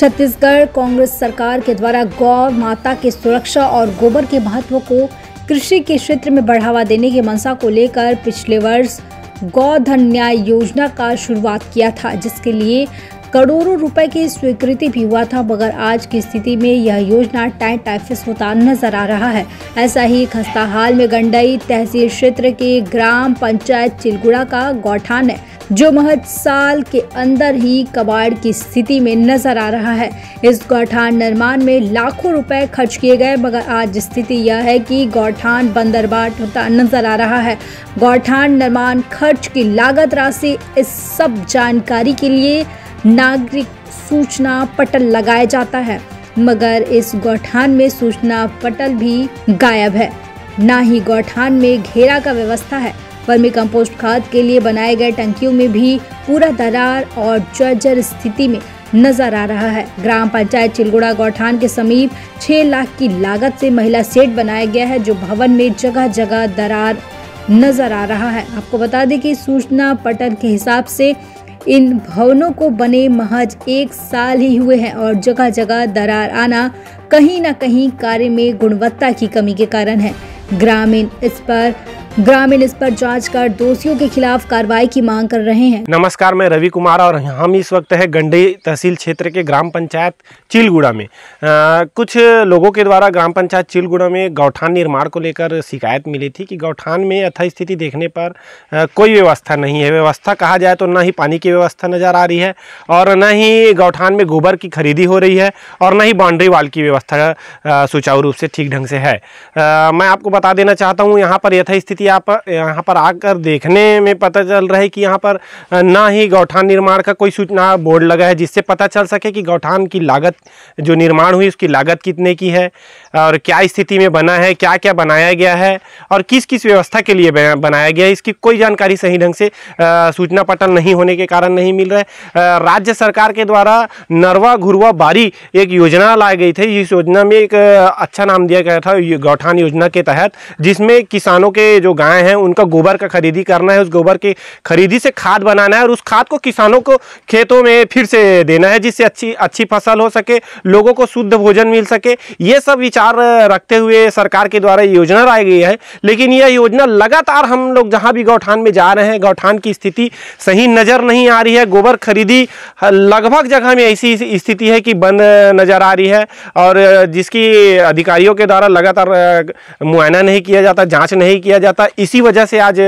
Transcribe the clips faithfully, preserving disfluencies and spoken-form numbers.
छत्तीसगढ़ कांग्रेस सरकार के द्वारा गौ माता की सुरक्षा और गोबर के महत्व को कृषि के क्षेत्र में बढ़ावा देने की मंशा को लेकर पिछले वर्ष गौधन न्याय योजना का शुरुआत किया था, जिसके लिए करोड़ों रुपए की स्वीकृति भी हुआ था। मगर आज की स्थिति में यह योजना टाइम टाइफस होता नजर आ रहा है। ऐसा ही खस्ता हाल में गंडई तहसील क्षेत्र के ग्राम पंचायत चिलगुड़ा का गौठान है, जो महज साल के अंदर ही कबाड़ की स्थिति में नजर आ रहा है। इस गौठान निर्माण में लाखों रुपए खर्च किए गए, मगर आज स्थिति यह है कि गौठान बंदरबाट होता नजर आ रहा है। गौठान निर्माण खर्च की लागत राशि, इस सब जानकारी के लिए नागरिक सूचना पटल लगाया जाता है, मगर इस गौठान में सूचना पटल भी गायब है। ना ही गौठान में घेरा का व्यवस्था है। वर्मी कंपोस्ट खाद के लिए बनाए गए टंकियों में भी पूरा दरार और जर्जर स्थिति में नजर आ रहा है। ग्राम पंचायत चिलगुड़ा गौठान के समीप छह लाख की लागत से महिला शेड बनाया गया है, जो भवन में जगह जगह दरार नजर आ रहा है। आपको बता दें कि सूचना पटल के हिसाब से इन भवनों को बने महज एक साल ही हुए हैं और जगह जगह दरार आना कहीं न कहीं कार्य में गुणवत्ता की कमी के कारण है। ग्रामीण इस पर ग्रामीण इस पर जांच कर दोषियों के खिलाफ कार्रवाई की मांग कर रहे हैं। नमस्कार, मैं रवि कुमार और हम इस वक्त है गंडई तहसील क्षेत्र के ग्राम पंचायत चिलगुड़ा में। आ, कुछ लोगों के द्वारा ग्राम पंचायत चिलगुड़ा में गौठान निर्माण को लेकर शिकायत मिली थी कि गौठान में यथास्थिति देखने पर आ, कोई व्यवस्था नहीं है। व्यवस्था कहा जाए तो न ही पानी की व्यवस्था नज़र आ रही है और न ही गौठान में गोबर की खरीदी हो रही है और न ही बाउंड्री वाल की व्यवस्था सुचारू रूप से ठीक ढंग से है। आ, मैं आपको बता देना चाहता हूँ, यहाँ पर यथास्थिति आप यहाँ पर आकर देखने में पता चल रहा है कि यहाँ पर ना ही गौठान निर्माण का कोई सूचना बोर्ड लगा है, जिससे पता चल सके कि गौठान की लागत जो निर्माण हुई उसकी लागत कितने की है और क्या स्थिति में बना है, क्या क्या बनाया गया है और किस किस व्यवस्था के लिए बनाया गया है। इसकी कोई जानकारी सही ढंग से सूचना पटल नहीं होने के कारण नहीं मिल रहा है। राज्य सरकार के द्वारा नरवा घुरवा बारी एक योजना लाई गई थी। इस योजना में एक अच्छा नाम दिया गया था गौठान योजना के तहत, जिसमें किसानों के जो गाय हैं उनका गोबर का खरीदी करना है, उस गोबर की खरीदी से खाद बनाना है और उस खाद को किसानों को खेतों में फिर से देना है, जिससे अच्छी अच्छी फसल हो सके, लोगों को शुद्ध भोजन मिल सके। ये सब विचार रखते हुए सरकार के द्वारा योजना लाई गई है। लेकिन यह योजना लगातार हम लोग जहां भी गौठान में जा रहे हैं, गौठान की स्थिति सही नजर नहीं आ रही है। गोबर खरीदी लगभग जगह में ऐसी स्थिति है कि बंद नजर आ रही है और जिसकी अधिकारियों के द्वारा लगातार मुआयना नहीं किया जाता, जाँच नहीं किया जाता। इसी वजह से आज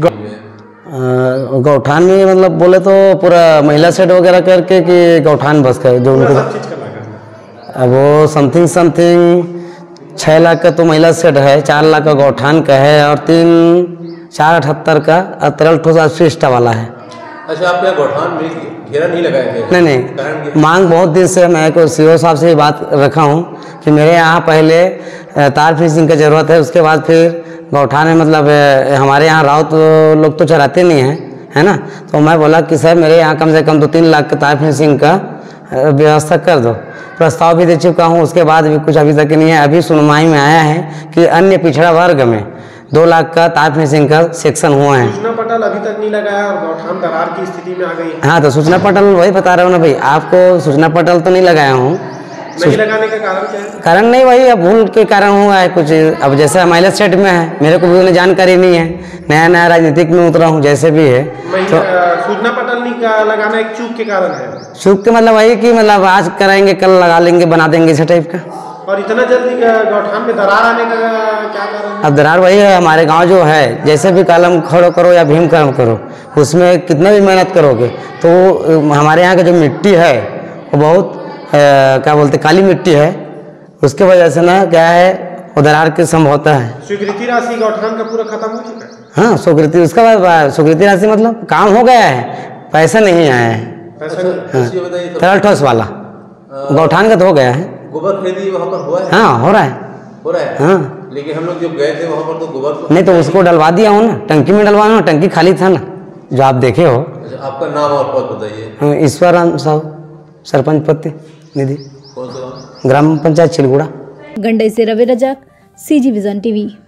गौठान में मतलब बोले तो पूरा महिला सेट वगैरह करके कि गौठान बस का जो उनको अब वो समथिंग समथिंग छः लाख का तो महिला सेट है, चार लाख का गौठान का है और तीन चार अठहत्तर का तरल ठोस अस्पष्टा वाला है। अच्छा, आप यहाँ गौठान में घेरा नहीं लगाया गया? नहीं नहीं, मांग बहुत दिन से मैं को सीओ साहब से बात रखा हूँ कि मेरे यहाँ पहले तार फिनिशिंग की ज़रूरत है, उसके बाद फिर गौठान में मतलब हमारे यहाँ राउत तो लोग तो चराते नहीं हैं, है ना। तो मैं बोला कि सर मेरे यहाँ कम से कम दो तीन लाख का तार फिनिशिंग का व्यवस्था कर दो। प्रस्ताव भी दे चुका हूँ, उसके बाद भी कुछ अभी तक नहीं है। अभी सुनवाई में आया है कि अन्य पिछड़ा वर्ग में दो लाख का तार फिनिशिंग का सेक्शन हुआ है। सूचना पटल अभी तक नहीं लगाया और गौठान दरार की स्थिति में आ गई है। हाँ, तो सूचना पटल वही बता रहा हूँ ना भाई आपको, सूचना पटल तो नहीं लगाया हूँ। नहीं लगाने का कारण क्या है? कारण नहीं, वही अब भूल के कारण हुआ है कुछ। अब जैसे महिला सेट में है, मेरे को भी जानकारी नहीं है, नया नया राजनीतिक में उतरा हूँ जैसे भी है। तो सूचना पटल नहीं लगाना एक चूक के कारण है। चूक के मतलब वही कि मतलब आज कराएंगे कल लगा लेंगे, बना देंगे इस टाइप का। और इतना जल्दी गौठान में दरार आने का क्या कारण है? अब दरार वही है, हमारे गाँव जो है जैसे भी कलम खड़ो करो या भीम कलम करो, उसमें कितना भी मेहनत करोगे तो हमारे यहाँ की जो मिट्टी है वो बहुत आ, क्या बोलते काली मिट्टी है, उसके वजह से ना क्या है वो दरार के संभवता है। स्वीकृति राशि गौठान का पूरा खत्म हो चुका है? हाँ, स्वीकृति उसका बाद स्वीकृति राशि मतलब काम हो गया है, पैसा नहीं आया है। पैसा तरल ठोस वाला गौठान का तो हो गया है। गोबर खरीदी वहाँ पर हुआ है? हाँ, हो रहा है हो रहा है हाँ। लेकिन हम लोग जब गए थे वहाँ पर तो गोबर तो नहीं, तो उसको डलवा दिया हूँ ना, टंकी में डलवाना, टंकी खाली था ना जो आप देखे हो। आपका नाम और पद बताइए। ईश्वर राम साहू, सरपंच पति निधि, कौन सा ग्राम पंचायत चिलगुड़ा। गंडई से Ravi Razak, CG vision TV.